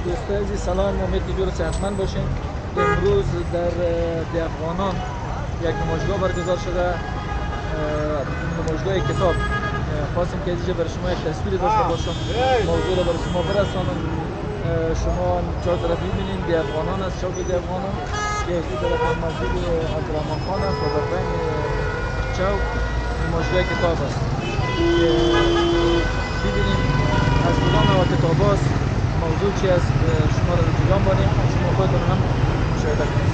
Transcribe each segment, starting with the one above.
دوستای عزیز سلام، امید که جور صحتمند باشین. امروز در افغانان یک نمایشگاه برگزار شده، نمایشگاه کتاب. خواستم که اینجا برای شما یک تصویر داشته باشم، موضوع را برای شما برسانم. شما چهار طرف می‌بینید دی افغانان است، چوک دی افغانان که این طرف مسجد عبدالرحمن خان است و در بین چوک نمایشگاه کتاب است. ببینیم از کدام نوع کتاب است، موضوع چی است، شما را جلوم بانیم، شما خودتون هم مشاهده کنید.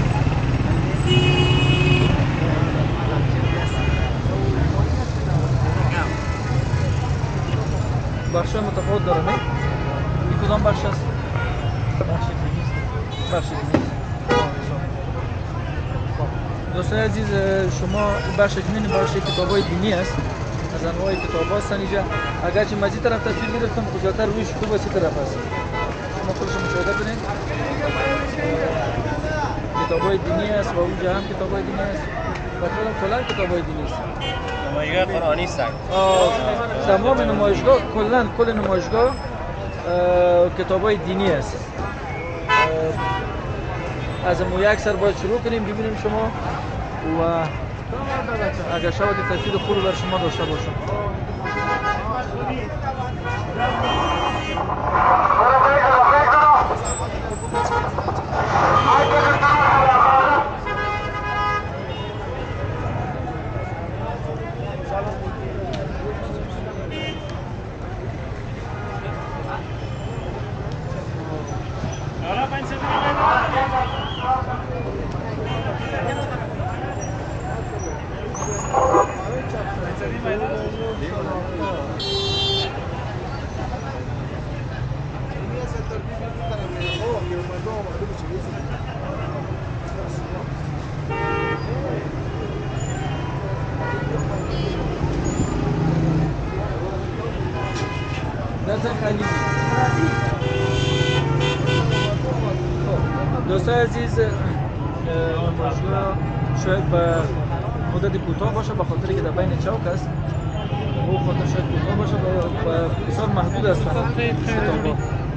بخش متفاوت داره نه؟ این کدام بخش است؟ بخش دینی. دوستان عزیز، شما بخش دینی بخش کتاب‌های دینی است. از انواع کتاب هستن اینجا. اگرچه مزید طرف تصویر گرفتم زیادتر روی شکوه سی طرف است. شما خودش مشاهده کنید. کتاب‌های دینی است و اونجا هم کتاب‌های دینی است. و کلا کتاب‌های دینی است. نمایشگاه قرآنی است. تمام نمایشگاه کل نمایشگاه کتاب‌های دینی است. از ما یک سر باید شروع کنیم ببینیم شما و اگر شود تصویر خوب بر شما داشته باشم. دوستان عزیز، نمایشگاه شاید به مدت کوتاه باشه به خاطر که در بین چوک است. او خاطر شاید کوتاه باشه و بسیار محدود هستند کتاب‌ها.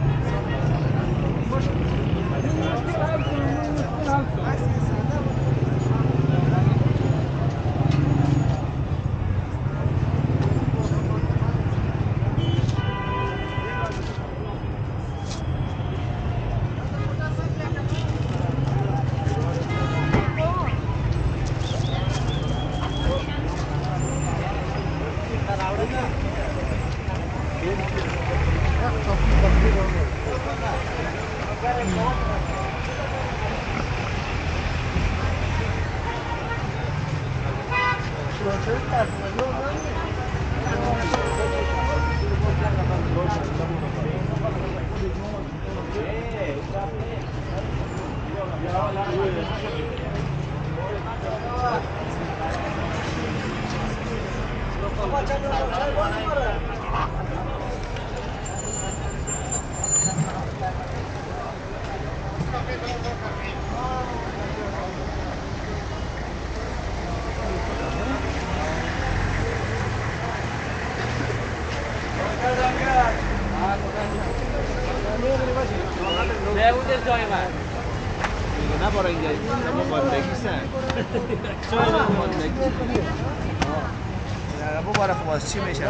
چی میشه؟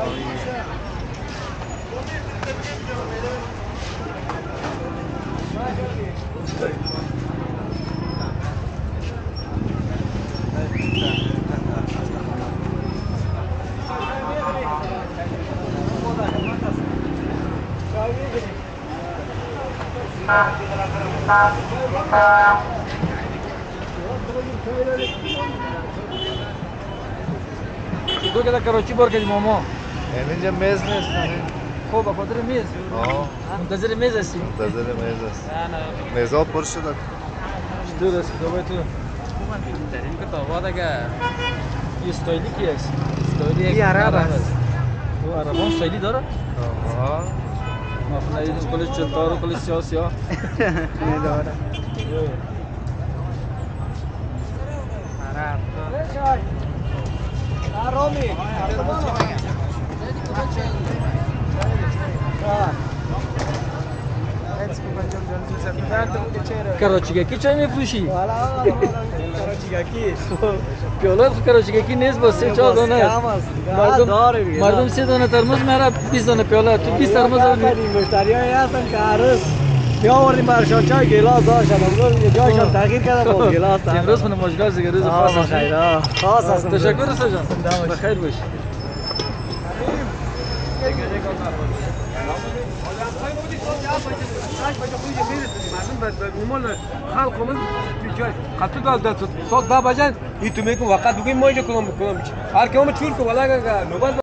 دو که در کراچی بار کردیم ماما. اینجا میز نیست. خب به خاطر میز. منتظر میز هستی؟ منتظر میز است. میزها پر شده. چطور است کتابای تو؟ در این کتاب‌ها دیگه این استایلی کی است؟ استایلی این عرب است. او عربان استایلی داره؟ آها. ما فهمیدیم کلش چلتار و کلش سیاه. نداره. عرب. آرامی. Let's go, کراچیگکی چای میفروشی؟ والا کراچیگکی پیاله کراچیگکی نیست با 3-4 دانه مردم 3 دانه ترمز میاره 20 دانه پیاله تو 20 ترمز مشتریایی هستن که عرض میآوردیم برشان چای گلاس داشتن امروز یه جایشان تغییر کردن با گلاس امروز من مشغول دیگه روز خاص است خاص است تشکر استاد جان بخیر باش خلقمون خطو دال دست صد 10 بجن این تو میگم وقت بگیم ما اینجا کلام بکنم هر کی هم چور کو ولا نوبت